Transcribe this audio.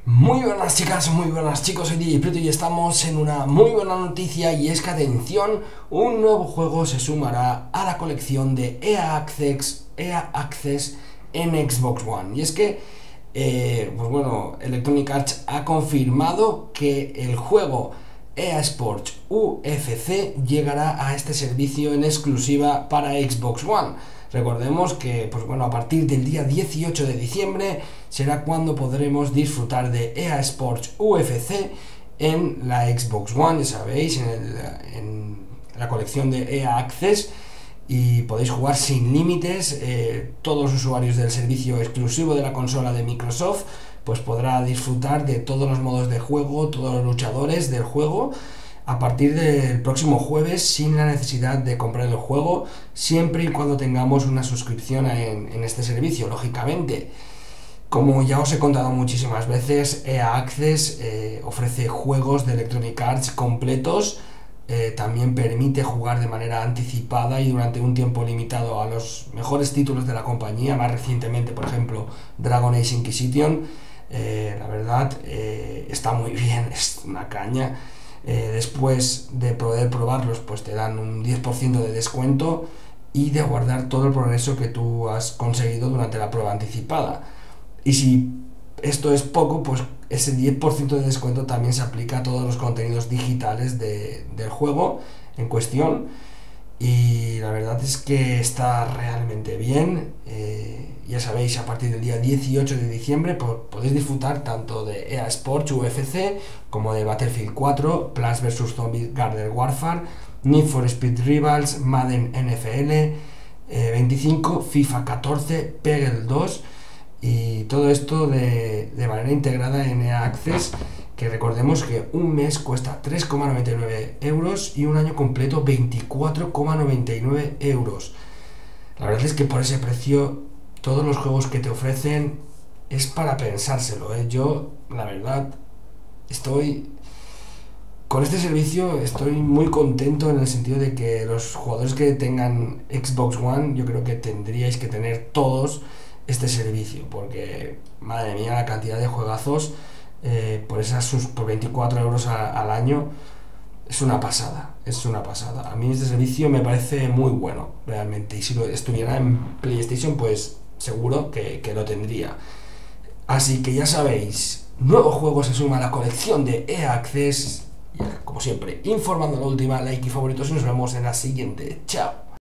Muy buenas chicas, muy buenas chicos, soy DJ Pluto y estamos en una muy buena noticia, y es que atención, un nuevo juego se sumará a la colección de EA Access en Xbox One. Y es que, pues bueno, Electronic Arts ha confirmado que el juego EA Sports UFC llegará a este servicio en exclusiva para Xbox One. Recordemos que, pues bueno, a partir del día 18 de diciembre será cuando podremos disfrutar de EA Sports UFC en la Xbox One, ya sabéis, en la colección de EA Access, y podéis jugar sin límites. Todos los usuarios del servicio exclusivo de la consola de Microsoft pues podrá disfrutar de todos los modos de juego, todos los luchadores del juego, a partir del próximo jueves, sin la necesidad de comprar el juego, siempre y cuando tengamos una suscripción en este servicio, lógicamente. Como ya os he contado muchísimas veces, EA Access ofrece juegos de Electronic Arts completos. También permite jugar de manera anticipada y durante un tiempo limitado a los mejores títulos de la compañía, más recientemente, por ejemplo, Dragon Age Inquisition. La verdad, está muy bien, es una caña. Después de poder probarlos, pues te dan un 10% de descuento y de guardar todo el progreso que tú has conseguido durante la prueba anticipada. Y si esto es poco, pues ese 10% de descuento también se aplica a todos los contenidos digitales del juego en cuestión. Y la verdad es que está realmente bien. Ya sabéis, a partir del día 18 de diciembre podéis disfrutar tanto de EA Sports UFC como de Battlefield 4, Plants vs Zombies Garden Warfare, Need for Speed Rivals, Madden NFL 25, FIFA 14, Peggle 2, y todo esto de manera integrada en EA Access, que recordemos que un mes cuesta 3,99 euros y un año completo 24,99 euros. La verdad es que por ese precio todos los juegos que te ofrecen es para pensárselo, ¿eh? Yo, la verdad, con este servicio estoy muy contento, en el sentido de que los jugadores que tengan Xbox One, yo creo que tendríais que tener todos este servicio, porque madre mía, la cantidad de juegazos por 24 euros al año es una pasada, es una pasada. A mí este servicio me parece muy bueno, realmente, y si lo estuviera en PlayStation, pues seguro que lo tendría. Así que ya sabéis, nuevo juego se suma a la colección de EA Access. Y como siempre, informando la última, like y favoritos, y nos vemos en la siguiente. Chao.